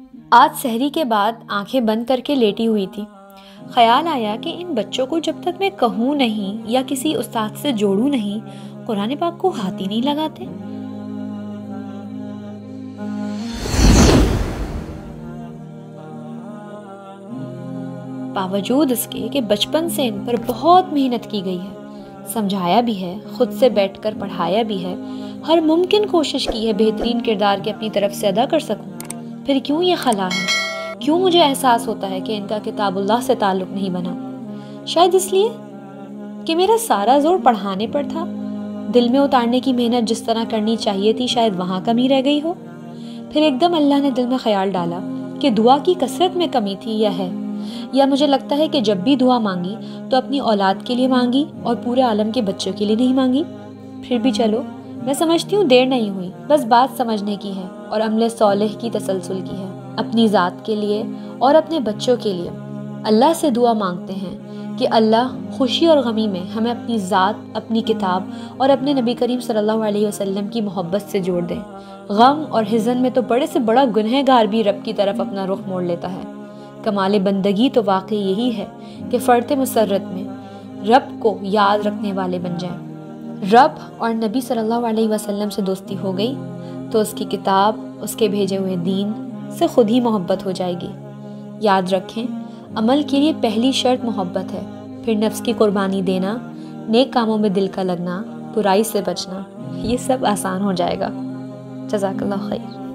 आज सहरी के बाद आंखें बंद करके लेटी हुई थी। ख्याल आया कि इन बच्चों को जब तक मैं कहूँ नहीं या किसी उस्ताद से जोड़ूं नहीं, कुरान पाक को हाथ ही नहीं लगाते। बावजूद इसके कि बचपन से इन पर बहुत मेहनत की गई है, समझाया भी है, खुद से बैठकर पढ़ाया भी है, हर मुमकिन कोशिश की है बेहतरीन किरदार के अपनी तरफ से अदा कर सकूं, फिर क्यों ये खला है? क्यों मुझे एहसास होता है कि इनका किताबुल्लाह से ताल्लुक नहीं बना? शायद इसलिए कि मेरा सारा जोर पढ़ाने पर था। दिल में उतारने की मेहनत जिस तरह करनी चाहिए थी, शायद वहाँ कमी रह गई हो। फिर एकदम अल्लाह ने दिल में ख्याल डाला कि दुआ की कसरत में कमी थी या है, या मुझे लगता है कि जब भी दुआ मांगी तो अपनी औलाद के लिए मांगी और पूरे आलम के बच्चों के लिए नहीं मांगी। फिर भी चलो, मैं समझती हूँ देर नहीं हुई, बस बात समझने की है और अमले सौलेह की तसलसल की है। अपनी ज़ात के लिए और अपने बच्चों के लिए अल्लाह से दुआ मांगते हैं कि अल्लाह खुशी और गमी में हमें अपनी ज़ात, अपनी किताब और अपने नबी करीम सल्लल्लाहु अलैहि वसल्लम की मोहब्बत से जोड़ दें। गम और हिज़न में तो बड़े से बड़ा गुनहगार भी रब की तरफ अपना रुख मोड़ लेता है। कमाल बंदगी तो वाकई यही है कि फ़र्त मुसर्रत में रब को याद रखने वाले बन जाएं। रब और नबी सल्लल्लाहु अलैहि वसल्लम से दोस्ती हो गई तो उसकी किताब, उसके भेजे हुए दीन से खुद ही मोहब्बत हो जाएगी। याद रखें, अमल के लिए पहली शर्त मोहब्बत है, फिर नफ्स की कुर्बानी देना, नेक कामों में दिल का लगना, बुराई से बचना, ये सब आसान हो जाएगा। जज़ाकल्लाह खैर।